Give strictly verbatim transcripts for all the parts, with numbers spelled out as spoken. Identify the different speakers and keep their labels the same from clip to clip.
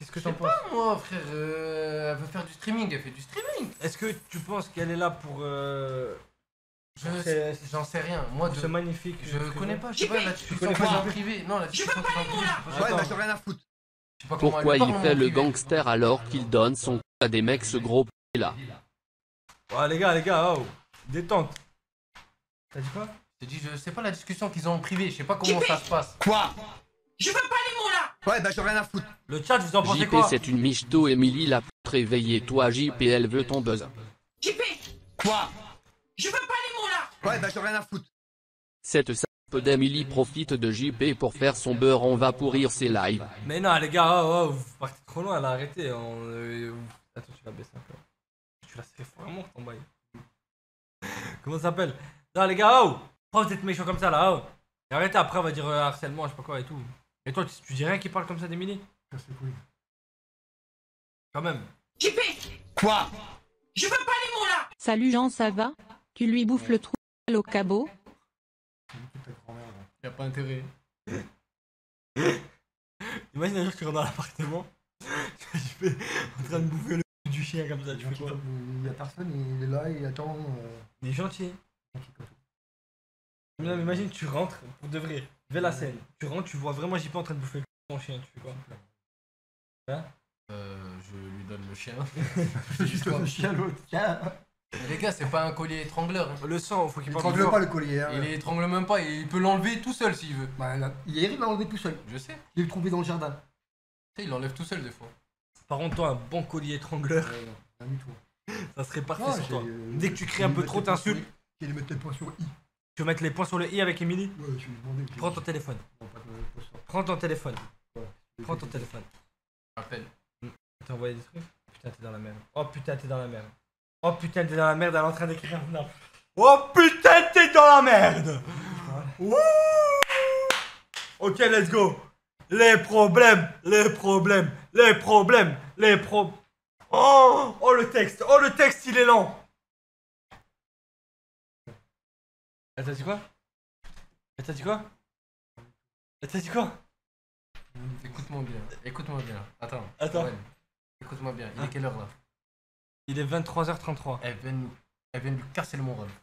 Speaker 1: Qu'est-ce que
Speaker 2: Je sais
Speaker 1: t'en penses?
Speaker 2: pas, moi, frère. euh, elle veut faire du streaming, elle fait du streaming.
Speaker 1: Est-ce que tu penses qu'elle est là pour. Euh,
Speaker 2: Je
Speaker 1: pour
Speaker 2: sais-
Speaker 1: ces-
Speaker 2: J'en sais rien. Moi,
Speaker 1: pour
Speaker 2: de...
Speaker 1: ce magnifique.
Speaker 2: je
Speaker 1: euh,
Speaker 2: connais
Speaker 1: truc-là?
Speaker 2: pas, je sais pas, la discussion
Speaker 1: connais
Speaker 2: qu'ils
Speaker 1: pas
Speaker 2: ont en privé. Non, la discussion qu'ils ont en privé, je sais pas.
Speaker 3: Ouais,
Speaker 1: Attends.
Speaker 3: bah j'ai rien à foutre.
Speaker 2: Je sais pas comment
Speaker 4: Pourquoi
Speaker 2: elle
Speaker 4: il
Speaker 2: parle en
Speaker 4: fait le
Speaker 2: privé.
Speaker 4: gangster alors qu'il donne son c- à des mecs ce gros p là?
Speaker 1: Ouais, les gars, les gars, oh, détente. T'as dit quoi?
Speaker 2: Je te dis, je sais pas la discussion qu'ils ont en privé, je sais pas comment ça se passe.
Speaker 3: Quoi?
Speaker 5: Je veux pas les mots là.
Speaker 3: Ouais, bah j'ai rien à foutre.
Speaker 1: Le chat, vous en pensez
Speaker 4: J P
Speaker 1: quoi?
Speaker 4: c'est une michto Emily la p***, réveillez-toi J P elle veut ton buzz.
Speaker 5: J P,
Speaker 3: Quoi?
Speaker 5: je veux pas les mots là.
Speaker 3: Ouais, bah j'ai rien à foutre.
Speaker 4: Cette sape d'Emily profite de J P pour faire son beurre, on va pourrir ses lives.
Speaker 1: Mais non, les gars, oh, oh, vous partez trop loin, là, arrêtez. On, euh, Attends, tu vas baisser un peu. Tu la serres vraiment ton bail. Comment ça s'appelle? Non, les gars, oh! Pourquoi vous êtes méchants comme ça là, oh? Et arrêtez, après, on va dire euh, harcèlement, je sais pas quoi et tout. Et toi, tu, tu dis rien qui parle comme ça d'Emily?
Speaker 3: Casse les couilles.
Speaker 1: Quand même.
Speaker 5: J P,
Speaker 3: Quoi?
Speaker 5: je veux pas les mots là.
Speaker 6: Salut Jean, ça va? Tu lui bouffes le trou au cabot?
Speaker 3: C'est niqué ta grand-mère, là.
Speaker 2: Y'a pas intérêt.
Speaker 1: Imagine un jour, tu rentres dans l'appartement, tu fais en train de bouffer le cul du chien comme ça, tu fais
Speaker 3: Gentil
Speaker 1: quoi?
Speaker 3: comme- Il y a personne, il est là, il attend. euh,
Speaker 1: Il est gentil.
Speaker 3: gentil comme tout.
Speaker 1: Non, mais imagine, tu rentres, pour de vrai, fais la scène. Tu rentres, tu vois vraiment J P en train de bouffer le cul de ton chien, tu fais quoi?
Speaker 2: Euh, je lui donne le chien.
Speaker 3: C'est juste le chien, l'autre. Tiens.
Speaker 2: Mais les gars, c'est pas un collier étrangleur. hein.
Speaker 1: Le sang, faut qu'il
Speaker 3: Il
Speaker 1: parle
Speaker 3: étrangle
Speaker 1: fort.
Speaker 3: pas le collier. Hein.
Speaker 2: Il étrangle même pas, il peut l'enlever tout seul s'il veut.
Speaker 3: Bah, là, hier, il l'a enlevé tout seul.
Speaker 2: Je sais.
Speaker 3: Il est trouvé dans le jardin.
Speaker 2: Tu sais, il l'enlève tout seul des fois.
Speaker 1: Par contre, toi, un bon collier étrangleur,
Speaker 3: Ouais, non, rien du tout.
Speaker 1: ça serait parfait
Speaker 3: Non,
Speaker 1: sur
Speaker 3: j'ai,
Speaker 1: toi.
Speaker 3: euh,
Speaker 1: Dès que tu cries
Speaker 3: j'ai
Speaker 1: un
Speaker 3: mis
Speaker 1: peu
Speaker 3: mettre
Speaker 1: trop,
Speaker 3: les points sur
Speaker 1: t'insultes.
Speaker 3: les- J'ai les mettre les points sur le i.
Speaker 1: Tu veux mettre les points sur le i avec Emily?
Speaker 3: Ouais, je lui ai demandé. j'ai-
Speaker 1: Prends ton téléphone.
Speaker 3: Non, pas de- pas ça.
Speaker 1: Prends ton téléphone.
Speaker 3: Ouais.
Speaker 1: Prends ton téléphone.
Speaker 2: Appelle.
Speaker 1: T'as envoyé des trucs? Putain, t'es dans la merde. Oh putain, t'es dans la merde. Oh putain, t'es dans la merde, elle est en train d'écrire un snap. Oh putain, t'es dans la merde! Wouh! Ok, let's go. Les problèmes, les problèmes, les problèmes, les pro... Oh, oh le texte, oh le texte, il est lent. Elle t'a dit quoi? Elle t'a dit quoi? Elle t'a dit quoi?
Speaker 2: Écoute-moi bien. Écoute-moi bien. Attends.
Speaker 1: Attends.
Speaker 2: Ouais. Écoute-moi bien. Il est
Speaker 1: Ah.
Speaker 2: quelle heure là?
Speaker 1: Il est vingt-trois heures trente-trois.
Speaker 2: Elle vient, nous... Elle vient de lui casser le moral.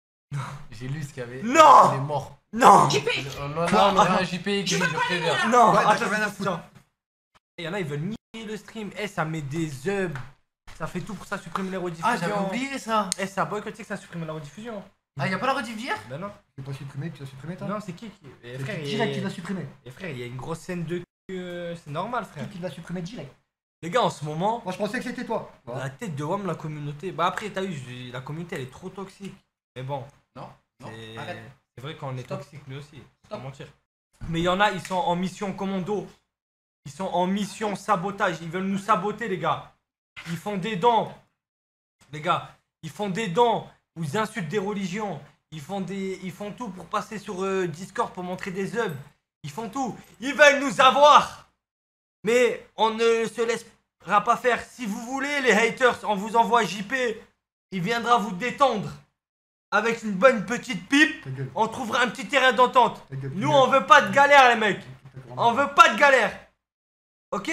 Speaker 2: J'ai lu ce qu'il y avait.
Speaker 1: Non.
Speaker 2: Il est mort.
Speaker 1: Non!
Speaker 5: J P,
Speaker 2: On en a, on aura un J P qui je préviens.
Speaker 1: Non,
Speaker 3: Ouais,
Speaker 1: attends,
Speaker 3: t'as rien à
Speaker 1: attends,
Speaker 3: foutre.
Speaker 1: attends. Il y en a, ils veulent nier le stream. Eh, ça met des hubs. Ça fait tout pour ça supprimer les rediffusions.
Speaker 2: Ah, j'avais oublié ça.
Speaker 1: Eh, ça boycotté que ça supprime la rediffusion.
Speaker 2: Ah, y'a pas la rediff d'hier?
Speaker 1: Ben non.
Speaker 3: C'est pas supprimé, tu l'as supprimé, toi?
Speaker 1: Non, c'est qui qui. Eh,
Speaker 3: C'est
Speaker 1: frère, il
Speaker 3: direct
Speaker 1: y
Speaker 3: qui
Speaker 1: a...
Speaker 3: l'a supprimé.
Speaker 1: Eh, frère, il y a une grosse scène de cul. euh, C'est normal, frère.
Speaker 3: Qui l'a supprimé direct.
Speaker 1: Les gars, en ce moment,
Speaker 3: Moi, je pensais que c'était toi.
Speaker 1: la tête de Wam, la communauté. Bah, après, t'as vu, je- la communauté, elle est trop toxique. Mais bon.
Speaker 2: Non, non,
Speaker 1: C'est
Speaker 2: arrête.
Speaker 1: c'est vrai qu'on est
Speaker 2: Stop.
Speaker 1: toxique, nous aussi. Faut pas
Speaker 2: Stop.
Speaker 1: mentir. Mais il y en a, ils sont en mission commando. Ils sont en mission sabotage. Ils veulent nous saboter, les gars. Ils font des dents. Les gars, ils font des dents. Ils insultent des religions. Ils font, des... ils font tout pour passer sur euh, Discord pour montrer des hubs. Ils font tout. Ils veulent nous avoir. Mais on ne se laissera pas faire. Si vous voulez, les haters, on vous envoie J P. Il viendra vous détendre. Avec une bonne petite pipe.
Speaker 3: Ta gueule.
Speaker 1: On trouvera un petit terrain d'entente.
Speaker 3: Ta gueule.
Speaker 1: Nous, on veut pas de galère, les mecs.
Speaker 3: Ta grand-mère.
Speaker 1: On veut pas de galère. Ok?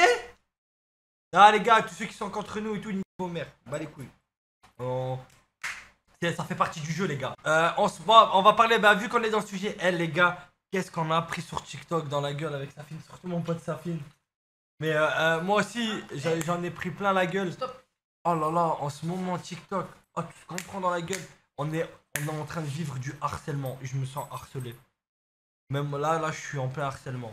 Speaker 1: Ah, les gars, tous ceux qui sont contre nous et tout, nique vos mères. Bah les couilles. On- C'est- Ça fait partie du jeu, les gars. Euh, on, se... bon, on va parler, bah, vu qu'on est dans le sujet, elle, les gars, qu'est-ce qu'on a appris sur TikTok dans la gueule avec Safine, surtout mon pote Safine. Mais euh, euh, moi aussi, j'en j'en ai pris plein la gueule.
Speaker 2: Stop.
Speaker 1: Oh là là, en ce moment, TikTok, oh, tout ce qu'on prend dans la gueule, on est, on est en train de vivre du harcèlement. Je me sens harcelé. Même là, là, je suis en plein harcèlement.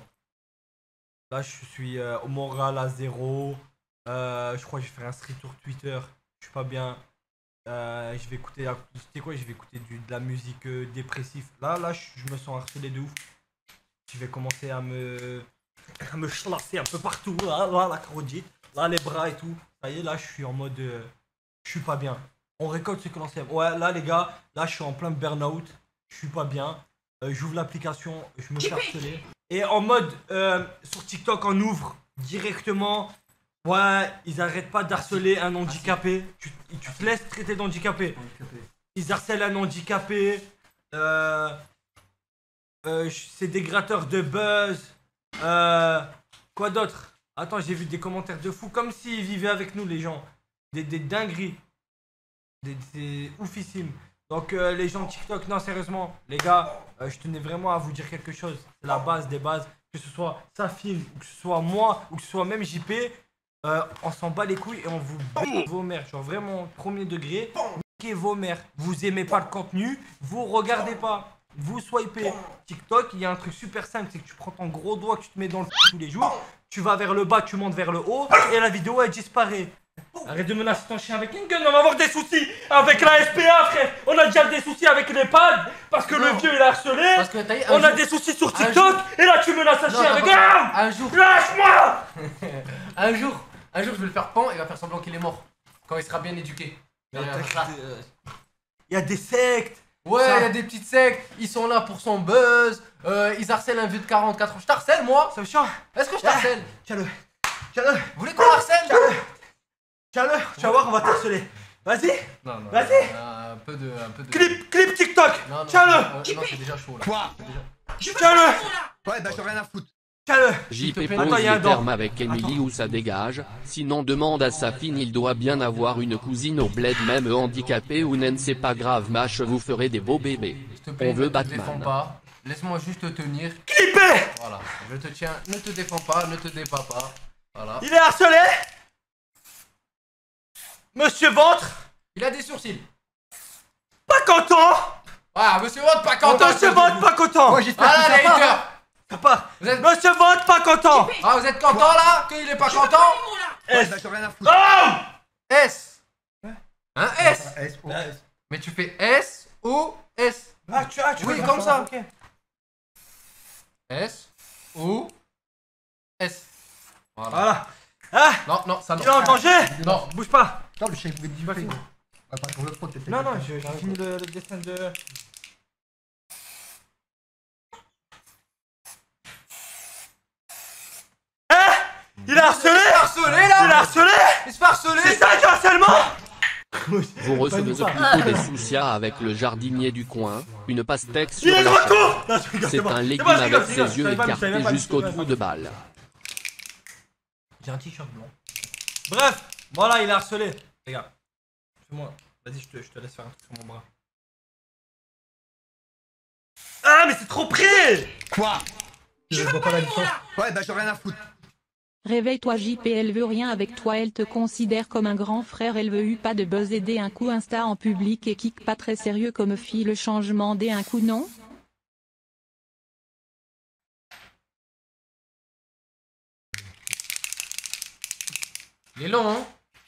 Speaker 1: Là, je suis euh, au moral à zéro. Euh, je crois que je vais faire un street sur Twitter. Je suis pas bien. Euh, je vais écouter, la- tu sais quoi, je vais écouter du, de la musique euh, dépressive. Là, là, je, je me sens harcelé de ouf. Je vais commencer à me, à me chlasser un peu partout. Là, là, la carodite, là, les bras et tout. Ça y est, là, je suis en mode, euh, je suis pas bien. On récolte ce que l'on sème. Ouais, là, les gars, là, je suis en plein burn-out. Je suis pas bien. Euh, J'ouvre l'application, je me fais harceler. Et en mode, euh, sur TikTok, on ouvre directement. Ouais, ils arrêtent pas d'harceler un handicapé. Tu, tu te laisses traiter d'handicapé.
Speaker 3: Handicapé.
Speaker 1: Ils harcèlent un handicapé. Euh, euh, c'est des gratteurs de buzz. Euh, quoi d'autre? Attends, j'ai vu des commentaires de fous, comme s'ils vivaient avec nous, les gens. Des, des dingueries. Des, des oufissimes. Donc, euh, les gens de TikTok, non, sérieusement, les gars, euh, je tenais vraiment à vous dire quelque chose. C'est la base des bases. Que ce soit Safin, ou que ce soit moi, ou que ce soit même J P, euh, on s'en bat les couilles et on vous bat vos mères. Genre vraiment, premier degré, niquez vos mères. Vous aimez pas le contenu, vous regardez pas. Vous swipez. TikTok, il y a un truc super simple, c'est que tu prends ton gros doigt que tu te mets dans le tous les jours, tu vas vers le bas, tu montes vers le haut, et la vidéo elle disparaît. Arrête de menacer ton chien avec une gun, on va avoir des soucis avec la S P A, frère. On a déjà des soucis avec les pads, parce que
Speaker 2: Non.
Speaker 1: le vieux il a harcelé.
Speaker 2: Parce que t'as eu un
Speaker 1: On a
Speaker 2: jour-
Speaker 1: des soucis sur
Speaker 2: un
Speaker 1: TikTok,
Speaker 2: jour-
Speaker 1: et là tu menaces un
Speaker 2: Non,
Speaker 1: chien
Speaker 2: t'as
Speaker 1: avec
Speaker 2: pas-
Speaker 1: un.
Speaker 2: Un jour,
Speaker 1: Lâche-moi.
Speaker 2: un jour, un jour, je vais le faire pan et il va faire semblant qu'il est mort. Quand il sera bien éduqué. Il va faire ça.
Speaker 1: Il y a des sectes.
Speaker 2: Ouais,
Speaker 1: Ça-
Speaker 2: il y a des petites sectes, ils sont là pour son buzz, euh, ils harcèlent un vieux de quarante-quatre ans. Je t'harcèle moi?
Speaker 1: Ça me chiant.
Speaker 2: Est-ce que je t'harcèle?
Speaker 1: Tiens-le. Tiens-le.
Speaker 2: Vous voulez qu'on harcèle?
Speaker 1: Tiens-le. Tu vas voir, on va t'harceler. Vas-y.
Speaker 2: Non, non.
Speaker 1: Vas-y.
Speaker 2: euh, Un peu de. Un peu de...
Speaker 1: Clip, clip TikTok.
Speaker 2: Non, non,
Speaker 1: Tiens-le.
Speaker 2: euh, non, c'est déjà chaud là.
Speaker 3: Quoi?
Speaker 2: C'est déjà-
Speaker 5: Je veux
Speaker 1: Tiens-le.
Speaker 5: pas les mots là.
Speaker 3: Ouais, bah j'en ai rien à foutre.
Speaker 1: Tiens-le.
Speaker 4: J P
Speaker 2: te plaît.
Speaker 4: pose
Speaker 1: Attends, y a un
Speaker 4: les
Speaker 1: dent.
Speaker 4: termes avec Emily ou ça dégage, sinon demande à sa fille il doit bien avoir une cousine au bled même handicapée ou naine c'est pas grave mâche vous ferez des beaux bébés.
Speaker 2: S'il te plaît,
Speaker 4: On veut
Speaker 2: ne te
Speaker 4: Batman.
Speaker 2: défends pas. Laisse-moi juste te tenir.
Speaker 1: Clipé.
Speaker 2: Voilà. Je te tiens. Ne te défends pas, ne te dépas pas. Voilà.
Speaker 1: Il est harcelé. Monsieur Ventre.
Speaker 2: Il a des sourcils.
Speaker 1: Pas content.
Speaker 2: Ah, monsieur Watt, pas content.
Speaker 1: Monsieur Ventre, pas content.
Speaker 3: Moi j'espère
Speaker 2: Ah là,
Speaker 3: que
Speaker 2: les
Speaker 3: ça part.
Speaker 2: haters.
Speaker 1: Ça part.
Speaker 2: Vous êtes...
Speaker 1: Monsieur Ventre, pas content.
Speaker 2: Ah, vous êtes content là? Qu'il est pas
Speaker 5: Je veux
Speaker 2: content?
Speaker 5: pas les mots là.
Speaker 3: Ouais,
Speaker 1: S.
Speaker 3: bah j'en ai rien à foutre.
Speaker 1: Oh.
Speaker 2: S. Un S.
Speaker 3: S O S.
Speaker 2: Mais tu fais S O S.
Speaker 1: Ah, tu, ah, tu
Speaker 2: Oui,
Speaker 1: veux
Speaker 2: comme ça.
Speaker 1: Ok.
Speaker 2: S O S. Voilà.
Speaker 1: Voilà. Ah.
Speaker 2: Non, non, ça non.
Speaker 1: Tu es en danger.
Speaker 2: Non.
Speaker 1: Bouge pas.
Speaker 3: Attends, le chef vous dit pas.
Speaker 1: fini.
Speaker 3: Ouais, pas pour le front, peut-être.
Speaker 1: Non, non, je- j'ai fini le, le dessin de. Eh. Il a harcelé.
Speaker 2: Il est harcelé
Speaker 1: Il
Speaker 2: là.
Speaker 1: a harcelé.
Speaker 2: Il se fait harceler.
Speaker 1: C'est ça du harcèlement.
Speaker 4: Vous recevez
Speaker 1: Pas
Speaker 4: plutôt des soucias avec le jardinier du coin, une pastèque
Speaker 1: Il
Speaker 4: sur
Speaker 1: est de
Speaker 4: la chaîne.
Speaker 1: retour. Non, je rigole,
Speaker 4: C'est
Speaker 1: bon.
Speaker 4: un
Speaker 1: C'est
Speaker 4: légume
Speaker 1: bon, je rigole,
Speaker 4: avec
Speaker 1: je rigole.
Speaker 4: ses
Speaker 1: Je
Speaker 4: yeux
Speaker 1: savais pas, je savais
Speaker 4: écartés
Speaker 1: pas, je
Speaker 4: jusqu'au
Speaker 1: savais
Speaker 4: trou
Speaker 1: pas.
Speaker 4: de balle.
Speaker 1: J'ai un t-shirt blanc. Bref, voilà, il a harcelé. Les gars, fais-moi. Vas-y, je te, je te laisse faire un truc sur mon bras. Ah, mais c'est trop près.
Speaker 3: Quoi?
Speaker 5: Je
Speaker 3: vois
Speaker 5: veux
Speaker 3: pas
Speaker 5: pas
Speaker 3: la
Speaker 5: les mots
Speaker 3: différence.
Speaker 5: là.
Speaker 3: Ouais, bah j'en ai rien à foutre.
Speaker 6: Réveille-toi J P, elle veut rien avec toi, elle te considère comme un grand frère, elle veut eu pas de buzz, aider un coup Insta en public et kick pas très sérieux comme fille, le changement des un coup non?
Speaker 2: Il est long, hein.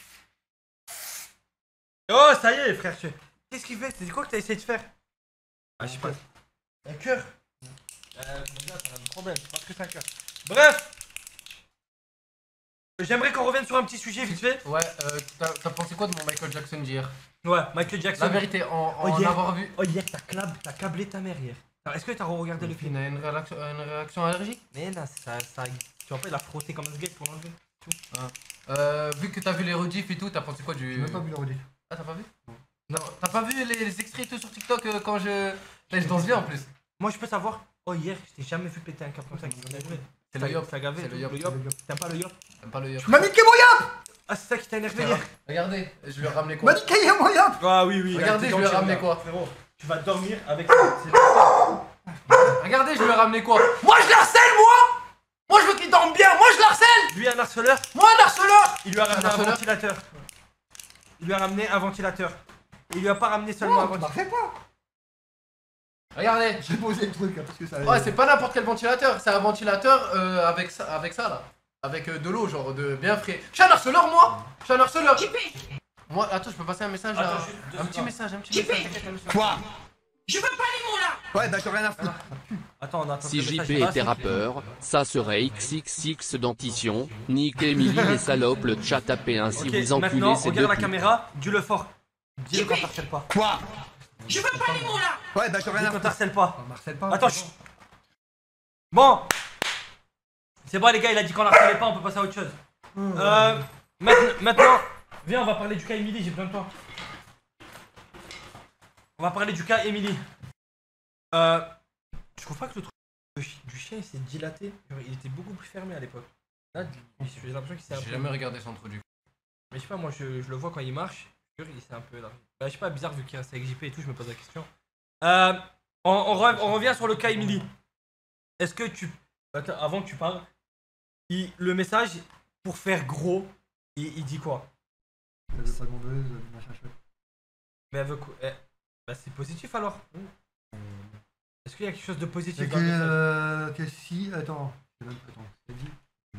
Speaker 1: Oh, ça y est, frère. je- Qu'est-ce qu'il fait? C'est quoi que t'as essayé de faire? Ah, je sais pas. Un cœur. Euh, déjà, t'as un problème. Je pense que c'est un cœur. Bref. J'aimerais qu'on revienne sur un petit sujet vite fait.
Speaker 2: Ouais, euh, t'as t'as pensé quoi de mon Michael Jackson d'hier?
Speaker 1: Ouais, Michael Jackson.
Speaker 2: La vérité, en, en
Speaker 1: Oh, hier.
Speaker 2: avoir vu.
Speaker 1: Oh, hier, t'as clab... t'as câblé ta mère hier. Alors, est-ce que t'as regardé le
Speaker 2: Il
Speaker 1: film?
Speaker 2: a une réaction, une réaction allergique.
Speaker 1: Mais là, ça, ça. Tu vois pas, il a frotté comme un sgeg pour l'enlever.
Speaker 2: Euh, vu que t'as vu les rediffs et tout, t'as pensé quoi du.
Speaker 3: J'ai même pas vu le rediff.
Speaker 2: Ah, t'as pas vu? Non. T'as pas vu les, les extraits et tout sur TikTok euh, quand je. Là, je danse bien en plus.
Speaker 1: Moi, je peux savoir. Oh, hier, je t'ai jamais vu péter un câble comme ça.
Speaker 2: C'est le yop.
Speaker 1: Ça gavé.
Speaker 2: C'est le
Speaker 1: tout,
Speaker 2: yop.
Speaker 1: le yop. T'aimes pas le yop?
Speaker 2: T'aimes pas le yop.
Speaker 3: Tu m'as niqué mon yop.
Speaker 1: Ah, c'est ça qui t'a énervé hier?
Speaker 2: Regardez, je lui ai ramené
Speaker 3: Tu m'as
Speaker 2: quoi?
Speaker 3: niqué mon yop.
Speaker 1: Ah oui, oui.
Speaker 2: Regardez, je lui ai ramené quoi?
Speaker 1: Frérot, tu vas dormir avec ça. C'est-
Speaker 2: Regardez, je lui ai ramené quoi? Moi, je l'harcèle, moi! Moi, je veux qu'il dorme bien! Moi, je l'harcèle!
Speaker 1: Lui, un harceleur,
Speaker 2: Moi, un harceleur!
Speaker 1: il lui a ramené
Speaker 2: Un
Speaker 1: un
Speaker 2: harceleur.
Speaker 1: ventilateur. Il lui a ramené un ventilateur. Il lui a pas ramené seulement un
Speaker 3: Non, bah
Speaker 1: ventilateur.
Speaker 3: fais pas.
Speaker 2: Regardez!
Speaker 3: J'ai posé le truc hein, parce que ça.
Speaker 2: Ouais, c'est pas n'importe quel ventilateur, c'est un ventilateur euh, avec, ça, avec ça là. Avec euh, de l'eau, genre de bien frais. Je suis un harceleur, moi! Je suis un harceleur!
Speaker 5: J P.
Speaker 2: Moi, attends, je peux passer un message
Speaker 1: Attends,
Speaker 2: à.
Speaker 1: juste deux
Speaker 2: Un petit
Speaker 1: secondes.
Speaker 2: message, un petit
Speaker 5: J P.
Speaker 2: message.
Speaker 3: Quoi?
Speaker 5: Je veux pas les mots là.
Speaker 3: Ouais, bah j'en ai rien à foutre.
Speaker 1: Attends, on attend.
Speaker 4: Si
Speaker 1: que le
Speaker 4: J
Speaker 1: message
Speaker 4: P
Speaker 1: passe.
Speaker 4: était rappeur, ça serait X X X dentition, nique Emily les salopes, le chat tapé ainsi
Speaker 1: Ok,
Speaker 4: vous enculez
Speaker 1: maintenant,
Speaker 4: ces deux
Speaker 1: regarde la
Speaker 4: putes.
Speaker 1: caméra, dis-le fort. Dis-le quand t'harcèles pas.
Speaker 3: Quoi?
Speaker 5: Je veux pas les mots là.
Speaker 3: Ouais, bah j'en ai
Speaker 1: Dis
Speaker 3: rien à
Speaker 1: quand
Speaker 3: foutre.
Speaker 1: t'harcèles pas.
Speaker 3: On harcèle pas.
Speaker 1: Attends, chut. Bon. C'est bon les gars, il a dit qu'on harcelait pas, on peut passer à autre chose. Euh, maintenant, maintenant, viens, on va parler du cas Emily, j'ai besoin de toi. On va parler du cas Emily. Euh, tu trouves pas que le truc du chien il s'est dilaté? Genre, il était beaucoup plus fermé à l'époque. Là, j'ai l'impression qu'il s'est un
Speaker 2: J'ai
Speaker 1: peu.
Speaker 2: jamais regardé son trou du cul.
Speaker 1: Mais je sais pas, moi je, je le vois quand il marche. Je jure, il s'est un peu là. Bah, je sais pas, bizarre vu qu'il reste avec J P et tout, je me pose la question. Euh, on, on, re- on revient sur le cas Emily. Est-ce que tu. Attends, avant que tu parles, il- le message, pour faire gros, il, il dit quoi?
Speaker 3: Elle veut pas de mon buzz, machin chouette.
Speaker 1: Mais elle veut quoi? Eh, bah, c'est positif alors. Est-ce qu'il y a quelque chose de
Speaker 3: Et
Speaker 1: positif
Speaker 3: que,
Speaker 1: dans le message?
Speaker 3: euh, que si. Attends. je sais même- Attends, c'est dit.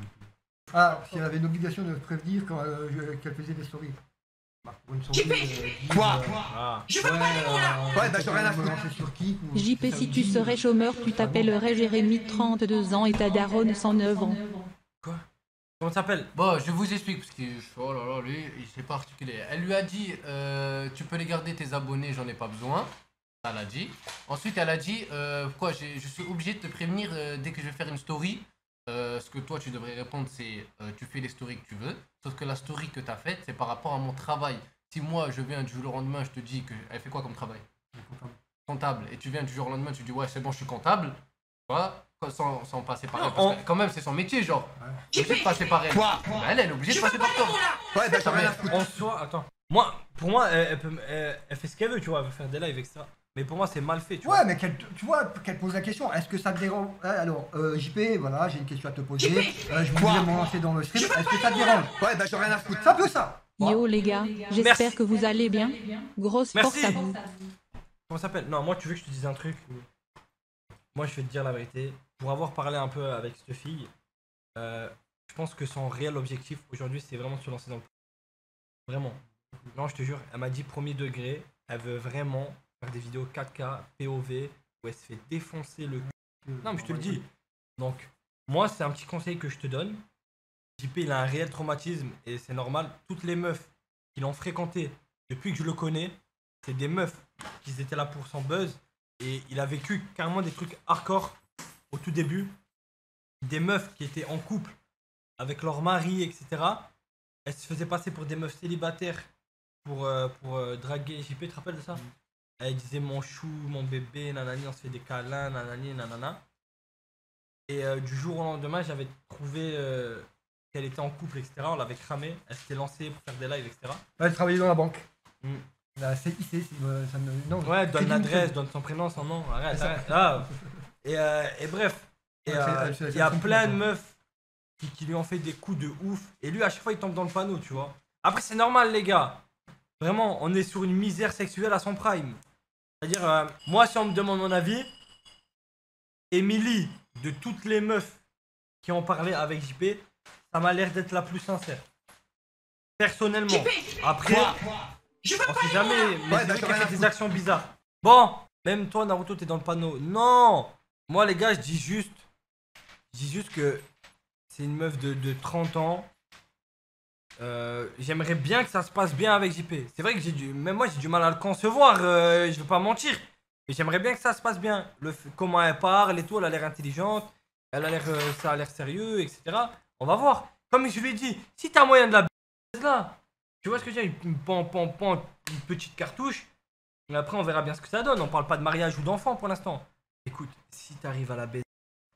Speaker 3: Ah, si elle avait une obligation de prévenir quand euh, je- qu'elle faisait des stories. Bah, pour une story.
Speaker 5: J P.
Speaker 3: euh, dire,
Speaker 7: Quoi
Speaker 3: euh,
Speaker 1: Ah.
Speaker 5: Je veux pas les mots là.
Speaker 3: euh,
Speaker 7: Ouais, bah, j'ai rien à
Speaker 3: me
Speaker 7: foutre.
Speaker 3: lancer sur Kik ou-
Speaker 6: J P,
Speaker 3: ça
Speaker 6: si
Speaker 3: me
Speaker 6: tu
Speaker 3: dit,
Speaker 6: serais
Speaker 3: euh,
Speaker 6: chômeur, tu t'appellerais Jérémy, trente-deux ans, et ta daronne, cent neuf ans.
Speaker 1: Comment ça s'appelle?
Speaker 2: Bon, je vous explique parce que oh là là, lui, il s'est pas articulé. Elle lui a dit, euh, tu peux les garder tes abonnés, j'en ai pas besoin. Ça elle a dit. Ensuite, elle a dit, euh, quoi, j'ai- je suis obligé de te prévenir euh, dès que je vais faire une story. Euh, ce que toi, tu devrais répondre, c'est, euh, tu fais les stories que tu veux. Sauf que la story que tu as faite, c'est par rapport à mon travail. Si moi, je viens du jour au lendemain, je te dis que, elle fait quoi comme travail? Comptable. Et tu viens du jour au lendemain, tu dis, ouais, c'est bon, je suis comptable. Tu vois, sans, sans passer par elle. Parce
Speaker 1: on-
Speaker 2: que quand même, c'est son métier, genre.
Speaker 3: Ouais.
Speaker 2: Elle est obligée de passer par elle.
Speaker 7: Quoi
Speaker 2: Bah, elle, elle est obligée
Speaker 5: Je
Speaker 2: de
Speaker 5: veux
Speaker 2: passer
Speaker 5: pas
Speaker 2: par
Speaker 5: les
Speaker 2: toi.
Speaker 5: mots là.
Speaker 7: Ouais, bah, j'ai rien à foutre.
Speaker 1: En soi, attends. Moi, pour moi, elle, elle peut, elle, elle fait ce qu'elle veut, tu vois, elle veut faire des lives, et cetera. Mais pour moi, c'est mal fait, tu vois.
Speaker 3: Ouais, mais qu'elle, tu vois, qu'elle pose la question, est-ce que ça te dérange? Ouais, alors, euh, J P, voilà, j'ai une question à te poser.
Speaker 5: J P.
Speaker 3: Euh, je
Speaker 7: Quoi
Speaker 3: voulais me lancer dans le stream, est-ce que ça te dérange?
Speaker 7: Ouais, bah, j'ai rien à foutre.
Speaker 3: C'est un peu ça.
Speaker 6: Yo les gars, j'espère
Speaker 1: Merci.
Speaker 6: que vous allez bien. Grosse
Speaker 1: Merci.
Speaker 6: force à vous.
Speaker 1: Comment ça s'appelle? Non, moi, tu veux que je te dise un truc? Moi, je vais te dire la vérité. Pour avoir parlé un peu avec cette fille, euh, je pense que son réel objectif aujourd'hui, c'est vraiment de se lancer dans le. Vraiment. Non, je te jure, elle m'a dit premier degré. Elle veut vraiment faire des vidéos quatre K, P O V, où elle se fait défoncer le. Non, mais je te le dis. Donc, moi, c'est un petit conseil que je te donne. J P, il a un réel traumatisme et c'est normal. Toutes les meufs qui l'ont fréquenté depuis que je le connais, c'est des meufs qui étaient là pour son buzz. Et il a vécu carrément des trucs hardcore au tout début. Des meufs qui étaient en couple avec leur mari, et cetera. Elles se faisaient passer pour des meufs célibataires pour, euh, pour euh, draguer. J P, tu te rappelles de ça? Elle disait mon chou, mon bébé, nanani, on se fait des câlins, nanani, nanana. Et euh, du jour au lendemain, j'avais trouvé euh, qu'elle était en couple, et cetera. On l'avait cramé. Elle s'était lancée pour faire des lives, et cetera.
Speaker 3: Elle travaillait dans la banque.
Speaker 1: Mm.
Speaker 3: La C I C, c'est, euh, ça me. Non,
Speaker 1: Ouais, donne
Speaker 3: Crédit
Speaker 1: l'adresse,
Speaker 3: Mutuel.
Speaker 1: donne son prénom, son nom. Arrête,
Speaker 3: C'est ça.
Speaker 1: arrête. Ah. Et, euh, et bref. Et
Speaker 3: Ouais,
Speaker 1: euh,
Speaker 3: c'est- c'est-
Speaker 1: il y a
Speaker 3: c'est
Speaker 1: plein de
Speaker 3: compliqué,
Speaker 1: meufs qui, qui lui ont fait des coups de ouf. Et lui, à chaque fois, il tombe dans le panneau, tu vois. Après, c'est normal, les gars. Vraiment, on est sur une misère sexuelle à son prime. C'est-à-dire, euh, moi, si on me demande mon avis, Emily, de toutes les meufs qui ont parlé avec J P, ça m'a l'air d'être la plus sincère. Personnellement.
Speaker 5: J P.
Speaker 1: Après,
Speaker 5: Je veux
Speaker 1: on
Speaker 5: pas
Speaker 1: sait
Speaker 5: les
Speaker 1: jamais,
Speaker 5: mots là.
Speaker 1: mais
Speaker 7: Ouais,
Speaker 1: c'est
Speaker 7: bah,
Speaker 1: vrai
Speaker 7: j'ai
Speaker 1: qu'elle
Speaker 7: rien
Speaker 1: fait
Speaker 7: à
Speaker 1: des
Speaker 7: foutre.
Speaker 1: actions bizarres. Bon, même toi, Naruto, t'es dans le panneau. Non, moi, les gars, je dis juste, je dis juste que c'est une meuf de, de trente ans. Euh, J'aimerais bien que ça se passe bien avec J P. C'est vrai que j'ai du, même moi, j'ai du mal à le concevoir. euh, je veux pas mentir, mais j'aimerais bien que ça se passe bien. Le, f- comment elle parle et tout, elle a l'air intelligente, elle a l'air, euh, ça a l'air sérieux, et cetera. On va voir. Comme je lui ai dit, si t'as moyen de la baiser là. Tu vois ce que je veux dire, une, pan, pan, pan, une petite cartouche. Et après, on verra bien ce que ça donne. On parle pas de mariage ou d'enfant pour l'instant. Écoute, si t'arrives à la baiser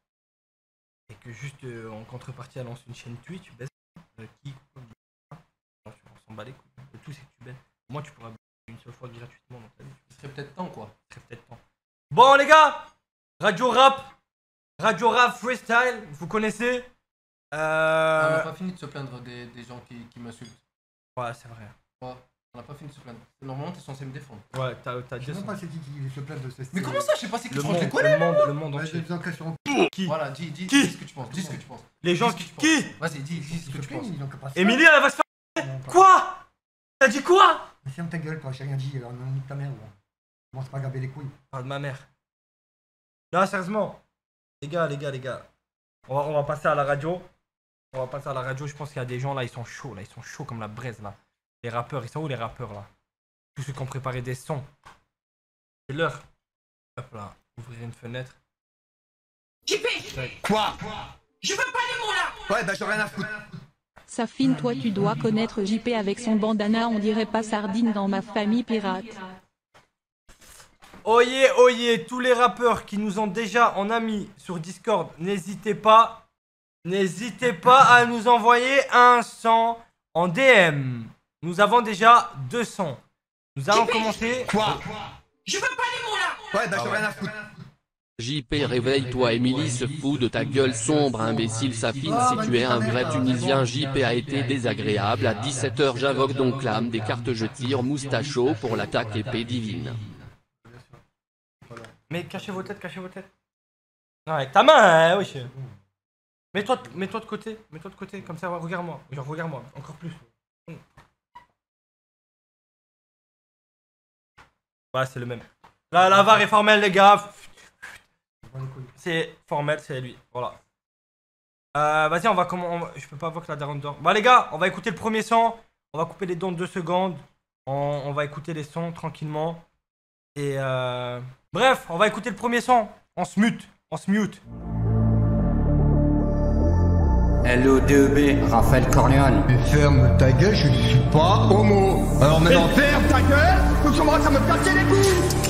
Speaker 1: et que juste euh, en contrepartie, elle lance une chaîne Twitch, tu baises euh, qui hein, on s'en bat les couilles. Le tout, c'est que tu baises. Au moins, tu pourras baiser une seule fois gratuitement dans ta vie.
Speaker 2: Ce serait peut-être temps, quoi.
Speaker 1: Ce serait peut-être temps. Bon, les gars, Radio Rap, Radio Rap Freestyle, vous connaissez
Speaker 2: On
Speaker 1: euh...
Speaker 2: n'a pas fini de se plaindre des, des gens qui, qui m'insultent.
Speaker 1: Ouais, c'est vrai.
Speaker 2: Ouais, on n'a pas fini de se plaindre. Normalement, t'es censé me défendre.
Speaker 1: Ouais, t'as t'as
Speaker 3: Je sais
Speaker 1: dit
Speaker 3: même pas c'est qui qui se plaint de ce
Speaker 2: Mais comment ça, je sais pas c'est qui
Speaker 1: le
Speaker 2: je
Speaker 1: monde,
Speaker 2: les connais.
Speaker 1: le monde, le monde
Speaker 3: Ouais,
Speaker 1: entier.
Speaker 3: j'ai l'impression
Speaker 1: Qui
Speaker 2: Voilà, dis, dis,
Speaker 1: Qui
Speaker 2: dis ce que tu penses. Dis ce que tu penses.
Speaker 1: Les gens
Speaker 2: Dis
Speaker 1: qui...
Speaker 2: ce que tu
Speaker 1: Qui
Speaker 2: penses. Vas-y, dis, dis ce que
Speaker 3: qu'ils se
Speaker 2: tu penses.
Speaker 3: plaignent, ils ont qu'à pas se
Speaker 1: Émilie, elle va se faire...
Speaker 3: plaindre. Non, pas-
Speaker 1: Quoi T'as dit quoi
Speaker 3: Mais ferme ta gueule, toi, j'ai rien dit, alors non, nique ta mère, ouais. Commence pas à gaver les couilles.
Speaker 1: Parle de ma mère. Non, sérieusement. Les gars, les gars, les gars. On va, on va passer à la radio. On va passer à la radio. Je pense qu'il y a des gens là, ils sont chauds là. Ils sont chauds comme la braise là. Les rappeurs, ils sont où les rappeurs là? Tous ceux qui ont préparé des sons. C'est l'heure. Hop là. Ouvrir une fenêtre.
Speaker 5: J P.
Speaker 7: Quoi
Speaker 5: Je veux pas les mots là.
Speaker 7: Ouais, bah, j'ai rien à foutre.
Speaker 6: Safine, toi tu dois connaître J P avec son bandana, on dirait pas sardine dans ma famille pirate.
Speaker 1: Oyez, oyez, tous les rappeurs qui nous ont déjà en amis sur Discord, n'hésitez pas N'hésitez pas à nous envoyer un cent en D M. Nous avons déjà deux cents. Nous allons commencer.
Speaker 7: Quoi?
Speaker 5: Je veux pas les mots là.
Speaker 7: Ouais, bah j'ai rien à foutre.
Speaker 4: J P, réveille-toi, Émilie se fout de ta gueule sombre, imbécile, sa fille,
Speaker 3: Ah,
Speaker 4: si
Speaker 3: bah,
Speaker 4: tu es
Speaker 3: nique ta
Speaker 4: un
Speaker 3: mère,
Speaker 4: vrai
Speaker 3: là,
Speaker 4: Tunisien.
Speaker 3: c'est
Speaker 4: J P a été désagréable, à dix-sept heures j'invoque donc l'âme des cartes, je tire moustacho pour l'attaque épée divine.
Speaker 1: Mais cachez vos têtes, cachez vos têtes. Non, avec ta main, hein, wesh. Mets-toi de, mets-toi de côté, mets-toi de côté, comme ça, ouais, regarde-moi. Genre, regarde-moi, encore plus. Ouais, c'est le même. La, la V A R est formelle, les gars. C'est formel, c'est lui. Voilà. Euh, vas-y, on va comment. on va- Je peux pas voir que la daronne dort. Bah, les gars, on va écouter le premier son. On va couper les dons de deux secondes. On, on va écouter les sons tranquillement. Et euh... bref, on va écouter le premier son. On se mute. On se mute.
Speaker 8: L O D E B, Raphaël Corleone.
Speaker 7: Mais ferme ta gueule, je ne suis pas homo. Alors maintenant, ferme ta gueule, ou tu commences à me casser les couilles.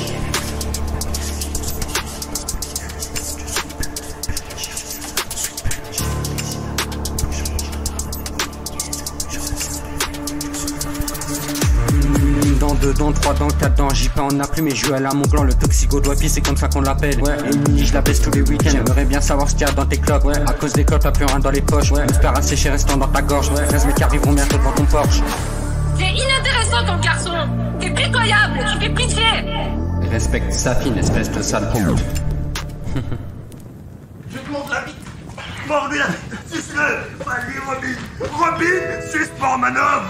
Speaker 8: Dans deux dents, trois dents, quatre dents, J P en a plus mais je joue à la mon clan, le toxico doit pied, c'est comme ça qu'on l'appelle. Ouais, et Mini, je la baisse tous les week-ends. J'aimerais bien savoir ce qu'il y a dans tes clopes. Ouais, à cause des clopes, t'as plus rien dans les poches. Ouais, j'espère assécher restant dans ta gorge. Ouais, quinze mecs qui arriveront bientôt devant ton Porsche.
Speaker 5: C'est inintéressant ton garçon. T'es pitoyable, tu fais pitié.
Speaker 8: Respecte sa fine, espèce de sale con.
Speaker 9: Je te montre la bite. Mordez la bite. Suce-le. Allez, Robin. Robin, suce Portmanov.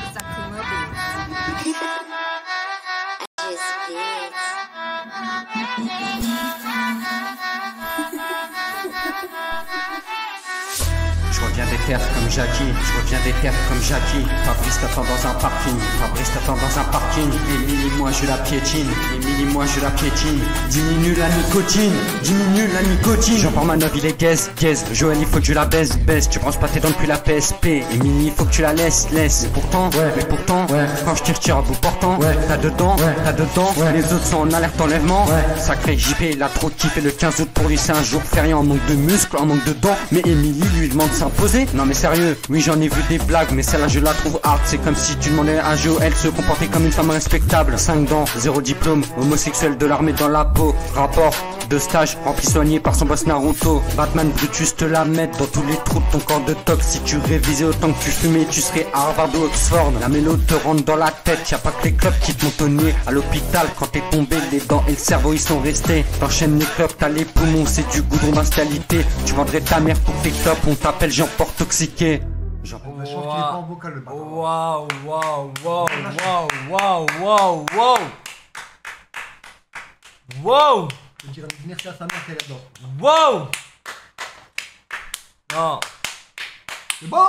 Speaker 8: Je reviens des terres comme Jackie, je reviens des terres comme Jackie. Fabrice t'attend dans un parking, Fabrice t'attend dans un parking. Émilie, moi je la piétine, Émilie, moi je la piétine. Diminue la nicotine, diminue la nicotine. Jean Manov il est gaze, gaze. Joël il faut que je la baisse, baisse. Tu branches pas tes dents depuis la P S P. Émilie, il faut que tu la laisses, laisse. Mais pourtant, ouais, mais pourtant, ouais. Quand je tire, tire à bout portant, ouais. T'as dedans, ouais, t'as dedans, ouais. Les autres sont en alerte enlèvement, ouais. Sacré J P, il a trop kiffé le quinze août pour lui, c'est un jour férié en manque de muscles, en manque de dents. Mais Émilie lui demande de s'imposer. Non mais sérieux, oui j'en ai vu des blagues, mais celle-là je la trouve hard. C'est comme si tu demandais à Joël se comporter comme une femme respectable. cinq dents, zéro diplôme, homosexuel de l'armée dans la peau. Rapport de stage, rempli soigné par son boss Naruto. Batman Brutus te la mettre dans tous les trous de ton corps de top. Si tu révisais autant que tu fumais, tu serais à Harvard ou Oxford. La mélo te rentre dans la tête, y a pas que les clubs qui te montent au nez. À l'hôpital, quand t'es tombé, les dents et le cerveau ils sont restés. T'enchaînes les clubs, t'as les poumons, c'est du goudron d'instabilité. Tu vendrais ta mère pour tes clopes, on t'appelle Jean Portoxiqué. Jean
Speaker 3: On a chance qu'il est pas en vocal le bâtard.
Speaker 1: Waouh, waouh, waouh, waouh, waouh, waouh, waouh. Waouh.
Speaker 3: Je dirais merci à sa mère qu'elle est là-dedans.
Speaker 1: Waouh. Non.
Speaker 3: C'est bon?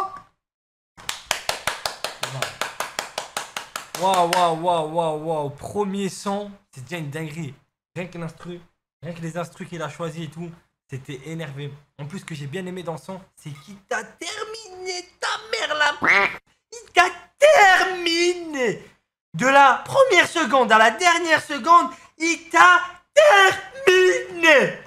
Speaker 1: Waouh, waouh, waouh, waouh, waouh. Premier son, c'est déjà une dinguerie. Rien que l'instru, rien que les instrus qu'il a choisi et tout, c'était énervé. En plus, ce que j'ai bien aimé dans le son, c'est qu'il t'a terminé ta mère là. Il t'a terminé. De la première seconde à la dernière seconde, il t'a terminé.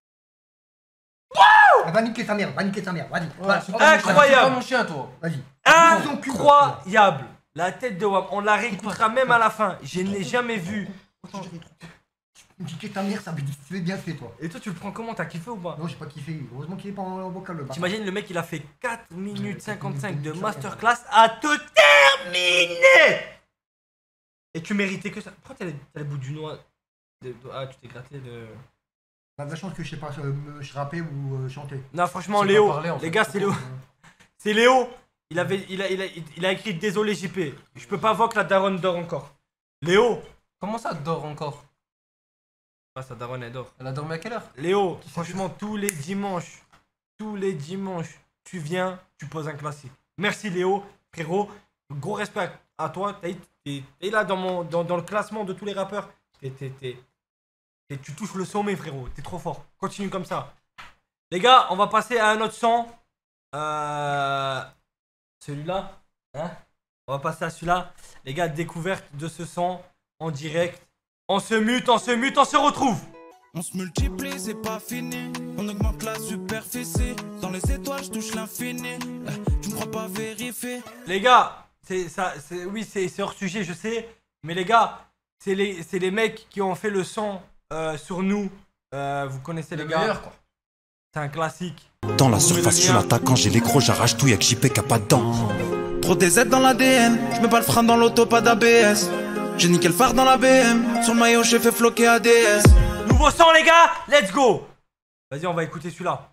Speaker 3: Elle va niquer sa mère, va niquer sa mère, vas-y.
Speaker 2: Ouais,
Speaker 3: vas-y,
Speaker 2: c'est pas mon chien,
Speaker 1: Incroyable.
Speaker 2: c'est pas mon chien, toi.
Speaker 3: Vas-y.
Speaker 1: Incroyable. La tête de Wam, on la réécoutera même à la fin. Je n'ai jamais vu.
Speaker 3: Niquer ta mère, ça veut dire que tu bien fait toi.
Speaker 1: Et toi, tu le prends comment? T'as kiffé ou pas?
Speaker 3: Non, j'ai pas kiffé. Heureusement qu'il est pas en, en vocal le bâtard.
Speaker 1: T'imagines, le mec, il a fait quatre minutes cinquante-cinq de masterclass à te terminer. Et tu méritais que ça. Pourquoi t'as les, t'as les bouts du noix de- Ah, tu t'es gratté de...
Speaker 3: T'as de la chance que je sais pas euh, me rapper ou euh, chanter.
Speaker 1: Non, franchement,
Speaker 2: C'est pas
Speaker 1: Léo,
Speaker 2: parler, en
Speaker 1: les
Speaker 2: fait.
Speaker 1: gars, c'est Léo. C'est Léo. Il, avait, il, a, il, a, il a écrit désolé J P. Je peux pas voir que la daronne dort encore. Léo.
Speaker 2: Comment ça dort encore?
Speaker 1: Ah, sa daronne, elle dort.
Speaker 2: Elle a dormi à quelle heure?
Speaker 1: Léo, franchement, tous les dimanches, tous les dimanches, tu viens, tu poses un classique. Merci Léo, frérot. Gros respect à toi. T'es t'es- t'es là dans, mon, dans, dans le classement de tous les rappeurs. T'es- t'es- t'es- t'es- tu touches le sommet, frérot. T'es trop fort. Continue comme ça. Les gars, on va passer à un autre son. Euh, celui-là. Hein, on va passer à celui-là. Les gars, découverte de ce son en direct. On se mute, on se mute, on se retrouve.
Speaker 10: On se multiplie, c'est pas fini. On augmente la superficie. Dans les étoiles, je touche l'infini. Tu me crois pas vérifier?
Speaker 1: Les gars, c'est ça, c'est oui, c'est hors sujet, je sais. Mais les gars, c'est les, c'est les mecs qui ont fait le son euh, sur nous. Euh, vous connaissez les
Speaker 2: Le
Speaker 1: gars.
Speaker 2: meilleur, quoi.
Speaker 1: C'est un classique.
Speaker 10: Dans la surface, je suis l'attaquant. J'ai les gros, j'arrache tout. Y'a que J P qui a pas de dents. Trop des Z dans l'A D N. Je mets pas le frein dans l'auto, pas d'A B S. J'ai niqué le phare dans la B M. Sur le maillot, j'ai fait floquer A D S.
Speaker 1: Nouveau son, les gars, let's go. Vas-y, on va écouter celui-là.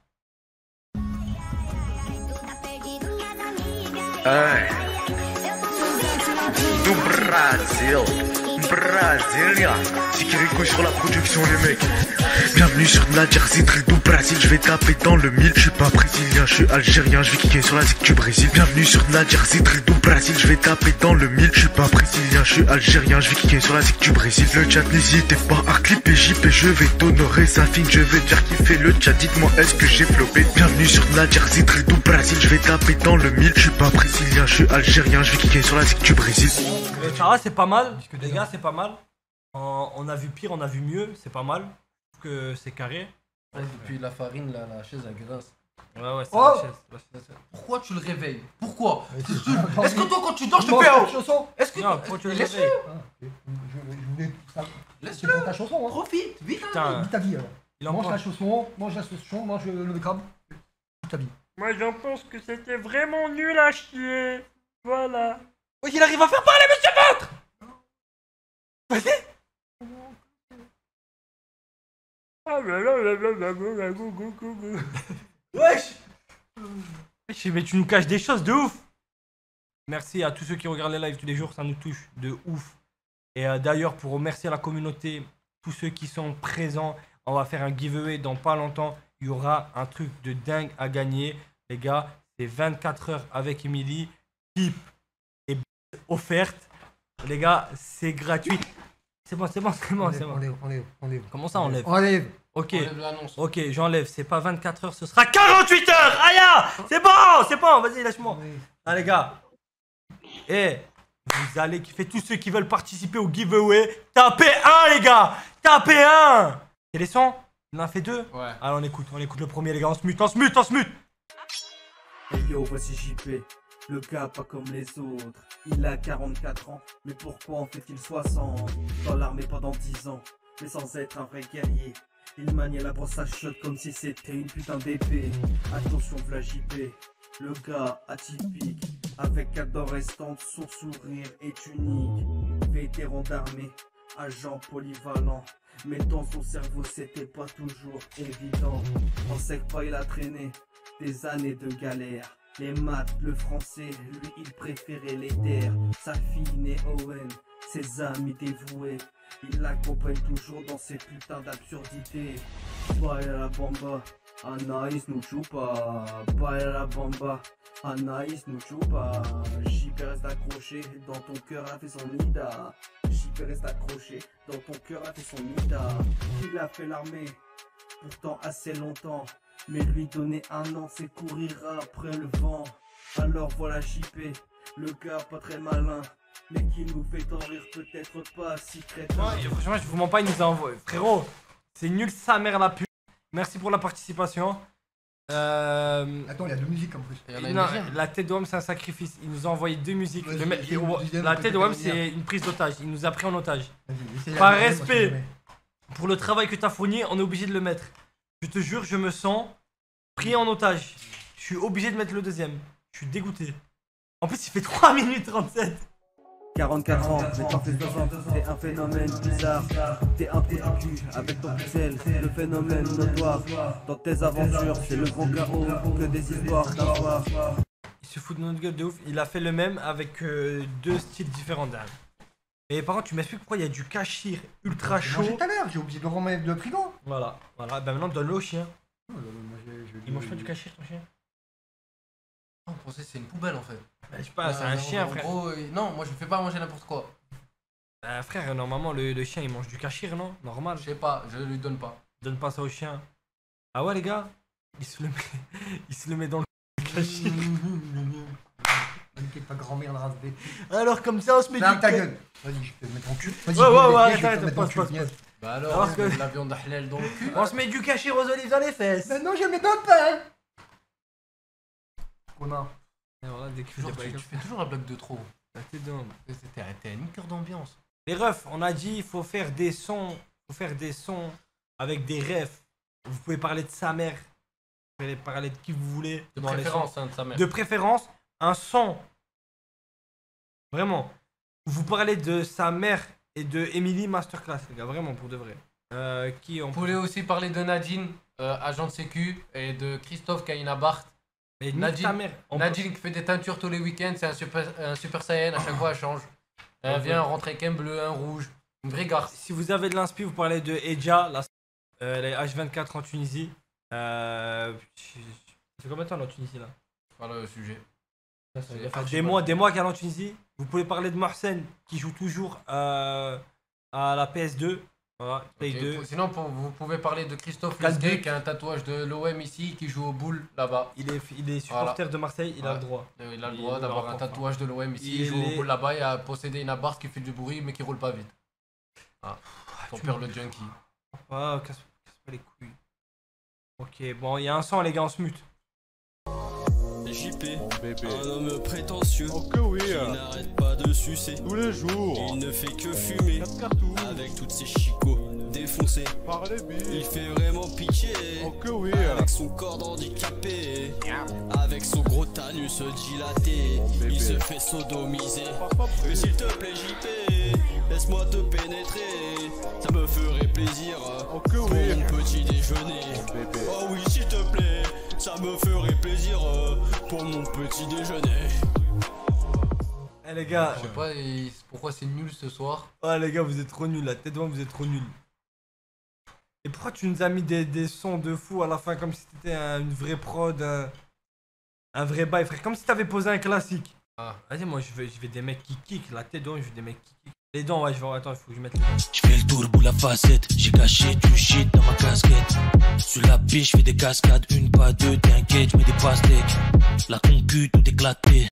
Speaker 9: Hey. Du Brésil, Brasilia, c'est qui rico sur la production les mecs. Bienvenue sur de la Jersey, très du Brésil. Je vais taper dans le mille, je suis pas brésilien, je suis algérien, je vais kicker sur la zik du Brésil. Bienvenue sur de la Jersey, très du Brésil. Je vais taper dans le mille, je suis pas brésilien, je suis algérien, je vais kicker sur la zik du Brésil. Le chat n'hésitez pas à clipper J P, je vais t'honorer sa fille, je vais te faire kiffer le chat. Dites-moi est-ce que j'ai flopé. Bienvenue sur de la Jersey, très du Brésil. Je vais taper dans le mille, je suis pas brésilien, je suis algérien, je vais kicker sur la zik du Brésil.
Speaker 1: Le Chara, c'est pas mal. Les gars, c'est pas mal. On, on a vu pire, on a vu mieux, c'est pas mal. Je trouve que c'est carré.
Speaker 2: Ouais, depuis la farine, la, la chaise, elle grince.
Speaker 1: Ouais, ouais, c'est
Speaker 3: Oh
Speaker 1: la chaise. La chaise.
Speaker 2: Pourquoi tu le réveilles? Pourquoi?
Speaker 3: Mais
Speaker 2: Est-ce
Speaker 3: c'est-
Speaker 2: que, que toi, quand tu dors, je te
Speaker 3: Mange
Speaker 2: fais
Speaker 3: ta
Speaker 2: oh
Speaker 3: chanson.
Speaker 2: Est-ce que.
Speaker 1: Non, pourquoi tu le
Speaker 2: Laisse-le.
Speaker 1: réveilles?
Speaker 3: Ah, ok. Je, je voulais ça. C'est
Speaker 2: Laisse-le.
Speaker 3: pour ta chanson, hein.
Speaker 2: Profite, vite.
Speaker 1: Putain,
Speaker 3: Vis ta vie alors.
Speaker 1: il en
Speaker 3: Mange
Speaker 1: prend.
Speaker 3: la chanson, mange la chanson, mange le, le crabe. Vis ta vie.
Speaker 1: Moi, j'en pense que c'était vraiment nul à chier. Voilà. Oui, il arrive à faire parler, monsieur Peintre. Vas-y. Wesh. Wesh, mais tu nous caches des choses de ouf. Merci à tous ceux qui regardent les lives tous les jours, ça nous touche de ouf. Et euh, d'ailleurs, pour remercier la communauté, tous ceux qui sont présents, on va faire un giveaway dans pas longtemps. Il y aura un truc de dingue à gagner. Les gars, c'est vingt-quatre heures avec Emily. Tip et offerte. Les gars, c'est gratuit. C'est bon, c'est bon, c'est bon, c'est bon.
Speaker 3: Enlève, enlève, enlève.
Speaker 1: Comment ça, enlève?
Speaker 3: Enlève.
Speaker 1: Ok,
Speaker 2: Enlève l'annonce.
Speaker 1: ok, j'enlève. C'est pas vingt-quatre heures, ce sera quarante-huit heures. Aïe, c'est bon, c'est bon. Vas-y, lâche-moi. Ah, les gars. Eh, vous allez kiffer tous ceux qui veulent participer au giveaway. Tapez un, les gars. Tapez un. C'est les sons? On en a fait deux?
Speaker 2: Ouais.
Speaker 1: Allez, on écoute, on écoute le premier, les gars. On se mute, on se mute, on se mute.
Speaker 11: Hey yo, voici J P, le gars pas comme les autres. Il a quarante-quatre ans, mais pourquoi en fait-il soixante? Dans l'armée pendant dix ans, mais sans être un vrai guerrier. Il maniait la brosse à chiottes comme si c'était une putain d'épée. Attention, v'là J P, le gars atypique. Avec adolescente, son sourire est unique. Vétéran d'armée, agent polyvalent. Mais dans son cerveau, c'était pas toujours évident. On sait que pas il a traîné des années de galère. Les maths, le français, lui il préférait les terres. Sa fille née Owen, ses amis dévoués. Il l'accompagne toujours dans ses putains d'absurdités. Baila la bamba, Anaïs nous chupa. Baila la bamba, Anaïs nous chupa. J P reste accroché, dans ton cœur a fait son nida. J P reste accroché, dans ton cœur a fait son nida. Il a fait l'armée, pourtant assez longtemps. Mais lui donner un an, c'est courir après le vent. Alors voilà J P, le gars pas très malin, mais qui nous fait en rire, peut-être pas si crétin.
Speaker 1: Ouais, franchement, je vous mens pas, il nous a envoyé. Frérot, c'est nul sa mère la pute. Merci pour la participation. Euh...
Speaker 3: Attends, il y a deux musiques en plus.
Speaker 2: Il y en a une
Speaker 1: Non,
Speaker 2: deuxième.
Speaker 1: la tête de Wam, c'est un sacrifice. Il nous a envoyé deux musiques.
Speaker 3: Vas-y,
Speaker 1: Le mec-
Speaker 3: j'ai une
Speaker 1: il-
Speaker 3: deuxième,
Speaker 1: la
Speaker 3: peut-être
Speaker 1: tête de Wam,
Speaker 3: la dernière.
Speaker 1: c'est une prise d'otage. Il nous a pris en otage.
Speaker 3: Vas-y, essaye
Speaker 1: Par
Speaker 3: la deuxième,
Speaker 1: respect.
Speaker 3: moi, je te mets.
Speaker 1: Pour le travail que t'as fourni, on est obligé de le mettre. Je te jure, je me sens pris en otage. Je suis obligé de mettre le deuxième. Je suis dégoûté. En plus, il fait trois minutes trente-sept.
Speaker 11: quarante-quatre ans, mais t'en fais soixante, t'es un phénomène bizarre. T'es un peu du cul avec ton pixel, le phénomène notoire. Dans tes aventures, c'est le grand chaos, que des histoires d'avoir.
Speaker 1: Il se fout de notre gueule de ouf. Il a fait le même avec euh, deux styles différents d'âme. Et par contre, tu m'expliques pourquoi il y a du cachir ultra
Speaker 3: J'ai
Speaker 1: chaud.
Speaker 3: mangé tout à l'heure, j'ai oublié de le remettre de frigo.
Speaker 1: Voilà, voilà. Ben maintenant, donne-le au chien.
Speaker 3: Oh, là, moi, j'ai- j'ai-
Speaker 1: Il mange pas du cachir, ton chien?
Speaker 2: On pensait que c'est une poubelle en fait.
Speaker 1: Ben, je sais pas, c'est un
Speaker 2: Euh,
Speaker 1: chien,
Speaker 2: en
Speaker 1: frère.
Speaker 2: gros, euh, non, moi je fais pas manger n'importe quoi.
Speaker 1: Euh, frère, normalement, le, le chien il mange du cachir, non? Normal.
Speaker 2: Je sais pas, je lui donne pas.
Speaker 1: Donne pas ça au chien. Ah ouais, les gars? Il se le met, il se le met dans le cachir.
Speaker 3: T'inquiète pas, grand-mère de race B.
Speaker 1: Alors, comme ça, on se met
Speaker 3: Ferme
Speaker 1: du
Speaker 3: ta
Speaker 1: ca-
Speaker 3: gueule. Vas-y, je vais te mettre en cul. Vas-y,
Speaker 1: Ouais, ouais,
Speaker 3: viens,
Speaker 1: ouais,
Speaker 3: viens,
Speaker 1: arrête,
Speaker 3: je vais te
Speaker 1: arrête,
Speaker 3: mettre en
Speaker 1: pause,
Speaker 3: cul,
Speaker 1: pause,
Speaker 3: viens.
Speaker 1: pause.
Speaker 2: Bah alors,
Speaker 1: Alors
Speaker 2: on
Speaker 1: que-
Speaker 2: met de la viande halal dans le cul.
Speaker 1: On se met du cachir aux olives dans les fesses.
Speaker 3: Maintenant, je mets dans le pain. Connard.
Speaker 1: Et voilà, dès que je
Speaker 2: Toujours,
Speaker 1: dis pas
Speaker 2: tu,
Speaker 1: les
Speaker 2: tu fais toujours la blague de trop.
Speaker 1: gars, t'es dingue.
Speaker 2: T'es t'es un niqueur d'ambiance.
Speaker 1: Les refs, on a dit il faut faire des sons, faut faire des sons avec des refs. Vous pouvez parler de sa mère, vous pouvez parler de qui vous voulez.
Speaker 2: De
Speaker 1: dans les
Speaker 2: préférence,
Speaker 1: sons.
Speaker 2: hein, de sa mère.
Speaker 1: De préférence, un son. Vraiment. Vous parlez de sa mère et de Emily Masterclass, les gars, vraiment pour de vrai. Euh, qui on
Speaker 2: Vous pouvez aussi parler de Nadine, euh, agent de sécu, et de Christophe Kaina Barth.
Speaker 1: Et nique
Speaker 2: Nadine,
Speaker 1: ta mère. On
Speaker 2: Nadine qui fait des teintures tous les week-ends, c'est un super, un super saiyan, à chaque fois elle change. Elle vient rentrer avec un bleu, un rouge, une vraie garce.
Speaker 1: Si vous avez de l'inspi, vous parlez de Eja, la... euh, elle est H vingt-quatre en Tunisie. Euh... C'est combien de temps elle est en Tunisie là?
Speaker 2: Voilà le sujet.
Speaker 1: Enfin, des mois, des mois qu'elle est en Tunisie. Vous pouvez parler de Mohsen qui joue toujours euh, à la P S deux. Voilà, Play
Speaker 2: Ok,
Speaker 1: deux.
Speaker 2: Sinon, pour- vous pouvez parler de Christophe
Speaker 1: Calbuc.
Speaker 2: Lusquet qui a un tatouage de l'O M ici, qui joue au boule là-bas.
Speaker 1: Il est, il est supporter de Marseille, il a
Speaker 2: Ouais.
Speaker 1: le droit.
Speaker 2: Euh, Il a le
Speaker 1: Il
Speaker 2: droit
Speaker 1: est
Speaker 2: d'avoir
Speaker 1: le
Speaker 2: un
Speaker 1: droit.
Speaker 2: tatouage de l'O M ici,
Speaker 1: Il
Speaker 2: il joue
Speaker 1: est-
Speaker 2: au boule là-bas et a possédé une abarth qui fait du bruit mais qui roule pas vite. Ah. Ton
Speaker 1: tu
Speaker 2: père
Speaker 1: me-
Speaker 2: le junkie.
Speaker 1: Ah, casse, casse pas les couilles. Ok, bon, il y a un son, les gars, on se mute.
Speaker 12: J P, un homme prétentieux qui n'arrête pas de sucer tous les jours. Il ne fait que fumer avec toutes ses chicots défoncés. Il fait vraiment pitié avec son corps handicapé, avec son gros tanus dilaté. Il se fait sodomiser. Mais s'il te plaît J P, laisse-moi te pénétrer. Ça me ferait plaisir pour mon petit déjeuner. Oh oui s'il te plaît, ça me ferait plaisir euh, pour mon petit déjeuner.
Speaker 1: Eh les gars.
Speaker 2: Je sais pas et pourquoi c'est nul ce soir.
Speaker 1: Ah les gars, vous êtes trop nuls là, tête devant, vous êtes trop nuls. Et pourquoi tu nous as mis des, des sons de fou à la fin comme si c'était un- une vraie prod, un, un vrai bail, frère, comme si t'avais posé un classique.
Speaker 2: Ah.
Speaker 1: Vas-y, moi je veux, je veux des mecs qui kick, la tête devant, je veux des mecs qui kick. Les dents, ouais, je vais, attends, il faut que je mette les dents.
Speaker 13: Je fais le tour pour la facette, j'ai caché du shit dans ma casquette. Sur la piste, je fais des cascades, une pas deux, t'inquiète, je mets des pastèques. La concu, tout éclaté.